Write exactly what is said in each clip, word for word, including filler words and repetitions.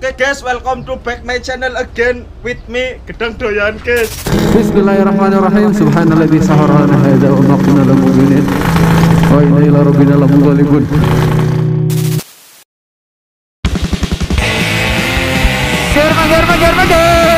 Oke guys, welcome to back my channel again with me Gedang Doyan guys. Bismillahirrahmanirrahim. Subhanalladzi sahara lana hadza wa ma kunna lahu muqrinin wa inna ila rabbina lamunqalibun. Germa germa germa germa.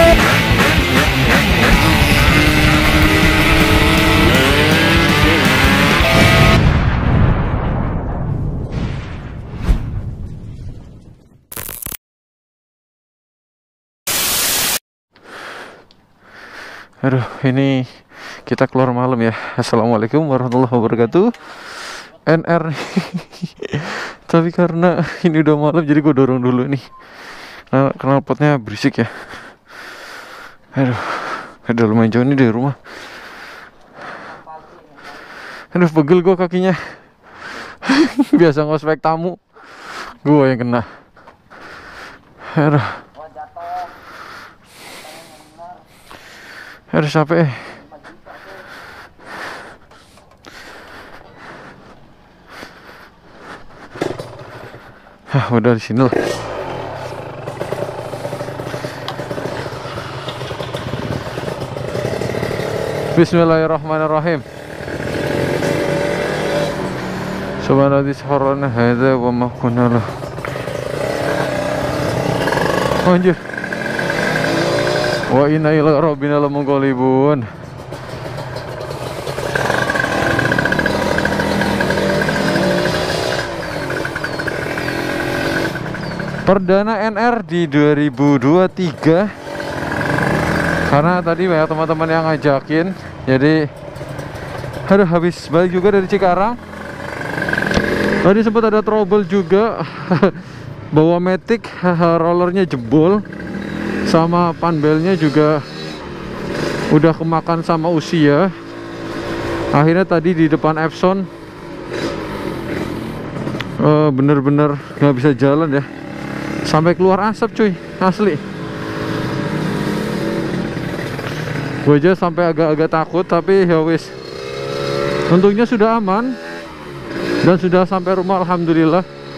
Aduh, ini kita keluar malam ya. Assalamualaikum warahmatullahi wabarakatuh. N R. Tapi karena ini udah malam, jadi gue dorong dulu nih. Nah, knalpotnya berisik ya. Aduh, udah lumayan jauh nih dari rumah. Aduh, pegel gue kakinya. Biasa ngospek tamu, gue yang kena. Aduh. Harus capek. Hah, udah di sini lah. Bismillahirrahmanirrahim. Subhanalladzi sahara lana hadza wa ma kunna lahu. Anjir. Wa inna ila rabbina lamunqalibun. Perdana N R di dua ribu dua puluh tiga. Karena tadi banyak teman-teman yang ngajakin. Jadi aduh, habis balik juga dari Cikarang. Tadi sempat ada trouble juga. Bawa Matic, rollernya jebol. Sama panbelnya juga udah kemakan sama usia. Akhirnya tadi di depan Epson uh, bener-bener nggak bisa jalan ya, sampai keluar asap cuy, asli. Gue aja sampai agak-agak takut, tapi ya wis, untungnya sudah aman dan sudah sampai rumah alhamdulillah.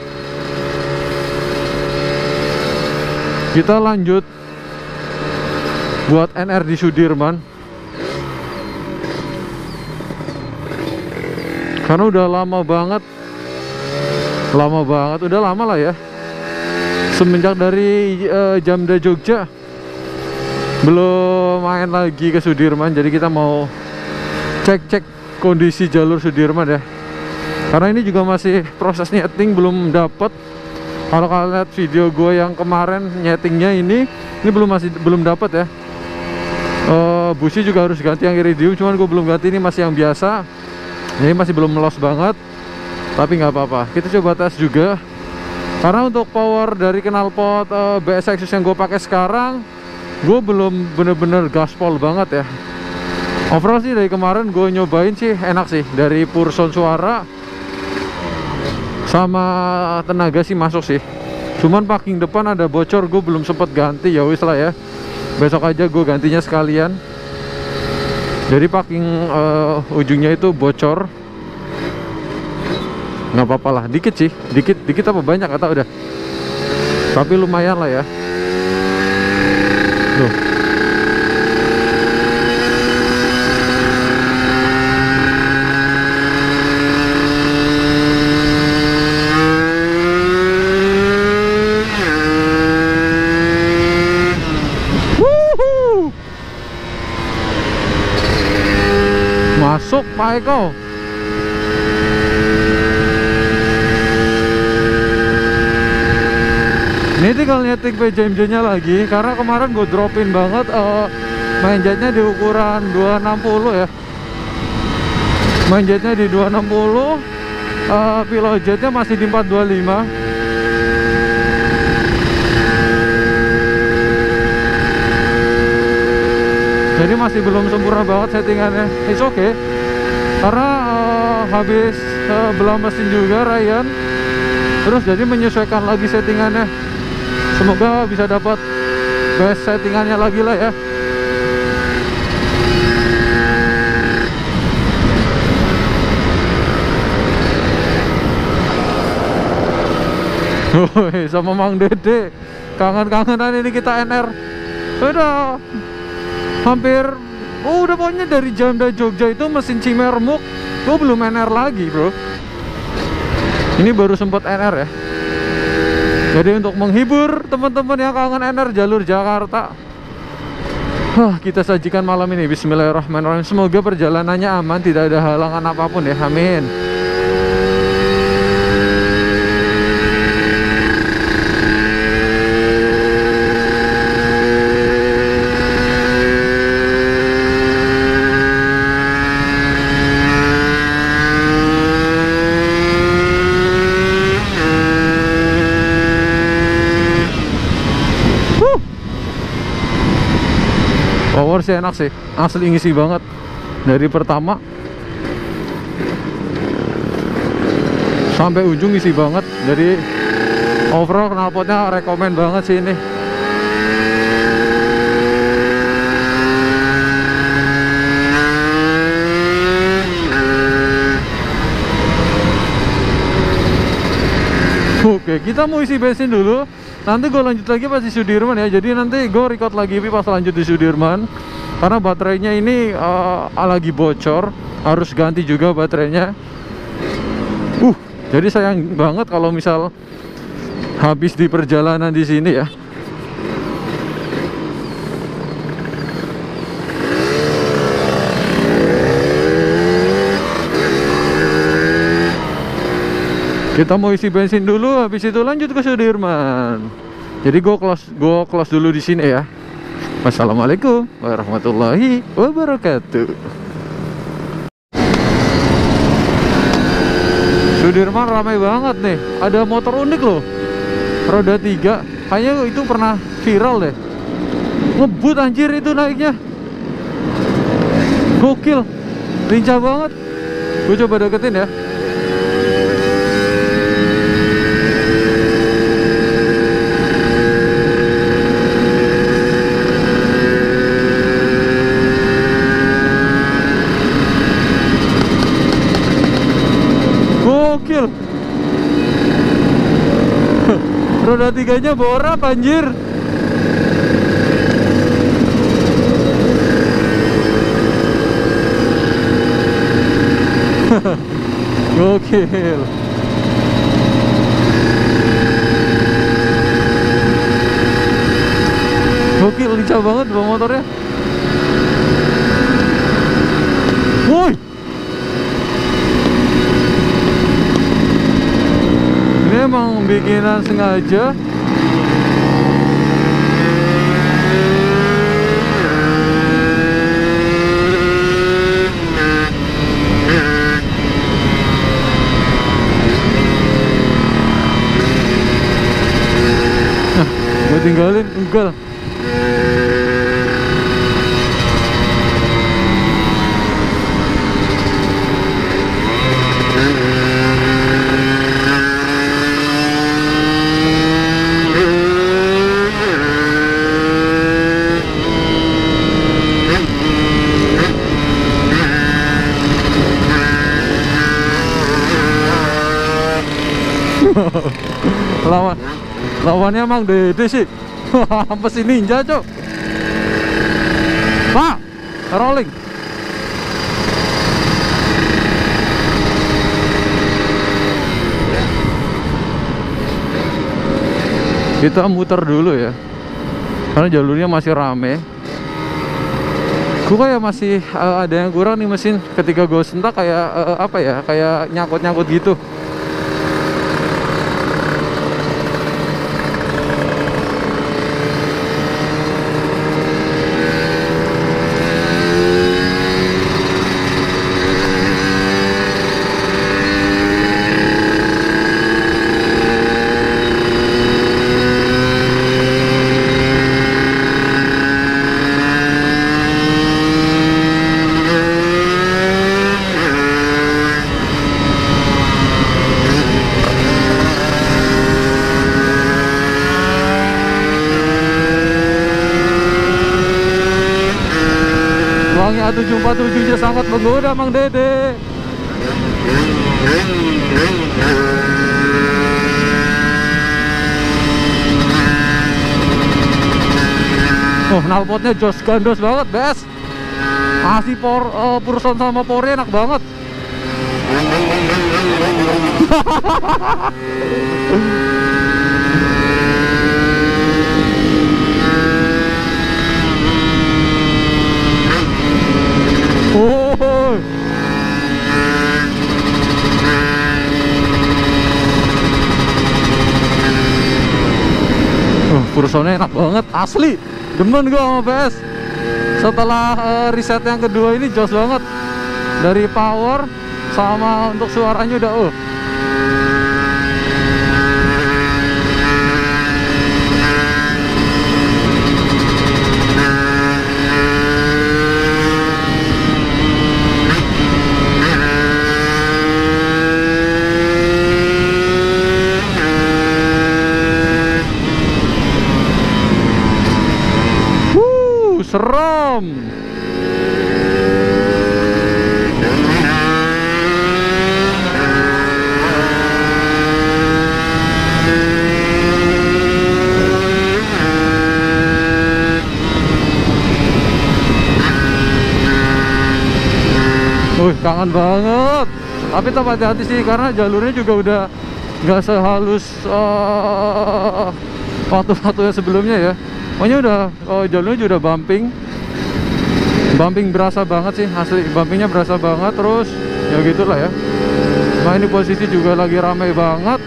Kita lanjut buat N R di Sudirman, karena udah lama banget, lama banget, udah lama lah ya, semenjak dari uh, Jamda Jogja belum main lagi ke Sudirman. Jadi kita mau cek-cek kondisi jalur Sudirman ya, karena ini juga masih proses nyeting, belum dapet. Kalau kalian lihat video gue yang kemarin nyetingnya ini, ini belum masih belum dapet ya. Uh, busi juga harus ganti yang iridium, cuman gue belum ganti, ini masih yang biasa, jadi masih belum melos banget. Tapi nggak apa-apa, kita coba tes juga. Karena untuk power dari knalpot uh, B S Exus yang gue pakai sekarang, gue belum bener-bener gaspol banget ya. Overall sih dari kemarin gue nyobain sih enak sih, dari purson suara sama tenaga sih masuk sih. Cuman packing depan ada bocor, gue belum sempet ganti, ya wis lah ya. Besok aja gue gantinya sekalian. Jadi packing uh, ujungnya itu bocor. Nggak apa-apa lah, dikit sih, dikit, dikit apa banyak atau udah. Tapi lumayan lah ya. Tuh. Masuk Pak Eko. Ini tinggal nyeting P J M J nya lagi, karena kemarin gue dropin banget uh, main jetnya di ukuran dua enam puluh ya. Main jetnya di dua enam puluh, uh, pilot jetnya masih di empat dua lima. Jadi masih belum sempurna banget settingannya. It's okay, karena uh, habis uh, belah mesin juga Ryan, terus jadi menyesuaikan lagi settingannya. Semoga bisa dapat best settingannya lagi lah ya. Woi, sama Mang Dede kangen-kangenan ini kita N R. Udah hampir, oh udah pokoknya dari Janda Jogja itu mesin Cimermuk gue belum N R lagi bro. Ini baru sempat N R ya. Jadi untuk menghibur teman-teman yang kangen N R jalur Jakarta, Hah, kita sajikan malam ini. Bismillahirrahmanirrahim. Semoga perjalanannya aman, tidak ada halangan apapun ya. Amin. Power sih enak sih, asli ngisi banget dari pertama sampai ujung, ngisi banget. Jadi overall knalpotnya rekomen banget sih ini. Oke, kita mau isi bensin dulu. Nanti gue lanjut lagi pas di Sudirman ya. Jadi nanti gue record lagi pas lanjut di Sudirman, karena baterainya ini uh, lagi bocor, harus ganti juga baterainya. Uh, jadi sayang banget kalau misal habis di perjalanan di sini ya. Kita mau isi bensin dulu, habis itu lanjut ke Sudirman. Jadi gue close, gue close dulu di sini ya. Wassalamualaikum warahmatullahi wabarakatuh. Sudirman ramai banget nih. Ada motor unik loh, roda tiga. Kayaknya itu pernah viral deh. Ngebut anjir itu naiknya. Gokil, lincah banget. Gue coba deketin ya. Gokil. Roda tiganya borap anjir. Gokil. Gokil, lincah banget bawa motornya. Woi, ini emang bikinan sengaja. Nah, gue tinggalin, enggak. lawan lawannya emang Dede sih. Mesin ninja cok. Pak, rolling. Kita muter dulu ya, karena jalurnya masih rame. Gue kayak masih uh, ada yang kurang nih mesin. Ketika gue sentak kayak uh, apa ya, kayak nyangkut-nyangkut gitu. A tujuh empat tujuh-nya sangat menggoda Mang Dede. Oh, knalpotnya jos gandos banget, bes. Asli por, uh, Purson sama Pori enak banget. Oh. Uh, Pursonnya enak banget, asli. Demen gue sama P S. Setelah uh, riset yang kedua ini jos banget. Dari power sama untuk suaranya udah uh. Serem. Wih, kangen banget. Tapi tetap hati-hati sih karena jalurnya juga udah nggak sehalus uh, waktu-waktu yang sebelumnya ya. Pokoknya udah, oh, jalurnya juga udah bumping. Bumping berasa banget sih, asli bumpingnya berasa banget. Terus ya gitulah ya. Nah, ini posisi juga lagi ramai banget.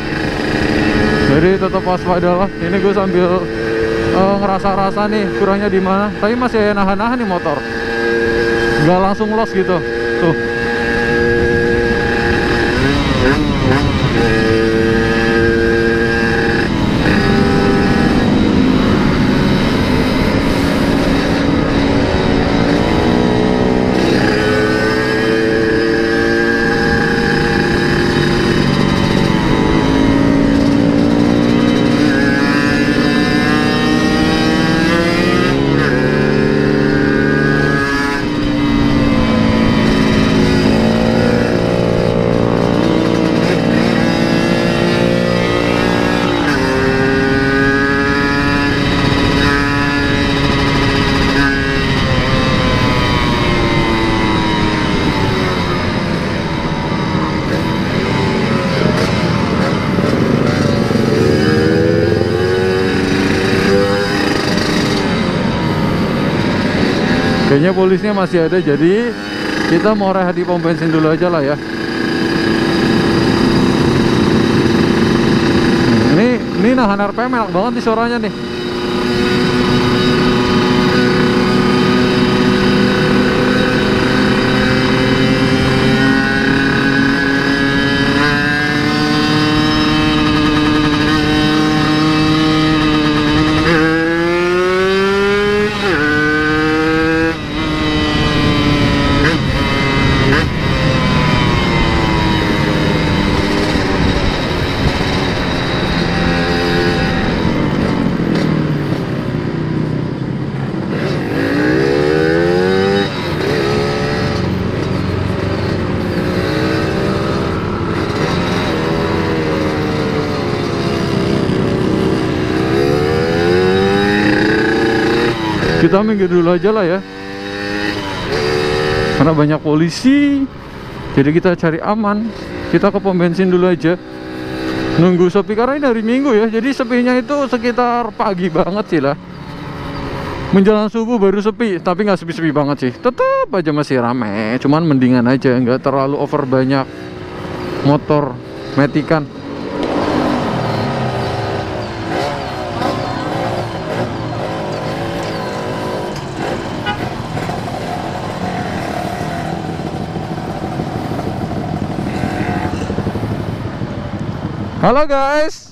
Jadi tetap waspada lah. Ini gue sambil uh, ngerasa-rasa nih kurangnya di mana. Tapi masih nahan-nahan nih motor. Nggak langsung los gitu. Tuh. Kayaknya polisnya masih ada, jadi kita mau rehat di pom bensin dulu aja lah ya. Ini ini nahan R P M enak banget nih suaranya nih. Kita minggir dulu aja lah ya, karena banyak polisi. Jadi kita cari aman. Kita ke pom bensin dulu aja, nunggu sepi karena ini hari Minggu ya. Jadi sepinya itu sekitar pagi banget sih lah. Menjelang subuh baru sepi, tapi nggak sepi-sepi banget sih. Tetap aja masih rame. Cuman mendingan aja, nggak terlalu over banyak motor metikan. Halo guys.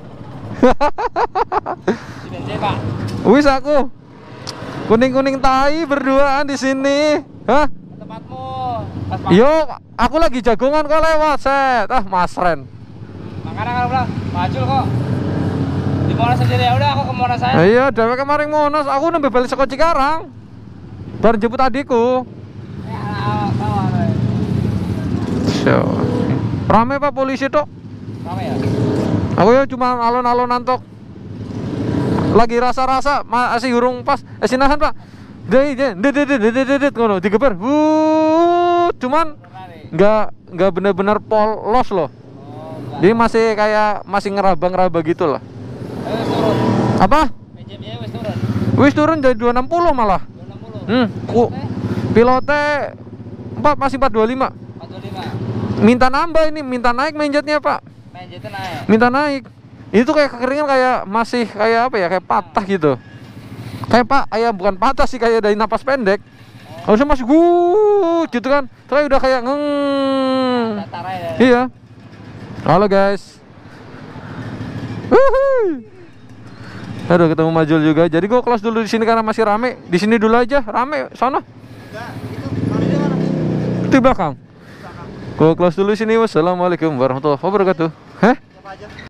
Wis aku. Kuning-kuning tai berduaan di sini. Hah? Tempatmu. Yo, aku lagi jagongan kok lewat, set. Ah, Mas Ren. Makanya kalau bilang maju kok. Di Monas sendiri ya udah aku ke Monas saya. Iya, dewe kemarin Monas, aku nembe balik saka Cikarang. Bar jemput adikku. Ya, awal-awal. So. Rame Pak polisi tok. Rame ya? Aku ya cuma alon-alonan tok. lagi rasa-rasa masih urung pas. Eh sinahan Pak. Deh, deh, deh, deh, deh, deh, deh, deh, ngono digeber. Wuh, cuman nggak nggak benar-benar polos loh. Jadi masih kayak masih ngeraba-ngeraba gitu lah. Wis turun. Apa? B J M-nya wis turun. Wis turun jadi dua enam nol malah. dua enam nol. Hmm, ku, pilotnya empat masih empat dua lima. empat dua lima. Minta nambah ini, minta naik menjetnya Pak. Menjetnya naik. Minta naik. Itu kayak kekeringan kayak masih kayak apa ya? Kayak patah gitu. Kayak Pak, ayah bukan patah sih kayak dari napas pendek. Harusnya masih gut gitu kan. Terus udah kayak ngeng. Datar aja. Iya. Halo guys. Wuhui. Aduh ketemu Majul juga. Jadi gua kelas dulu di sini karena masih rame. Di sini dulu aja, rame sana. Enggak, itu Malaysia mana? Itu di belakang. Gua kelas dulu di sini. Wassalamualaikum warahmatullahi wabarakatuh. Heh? Siapa aja?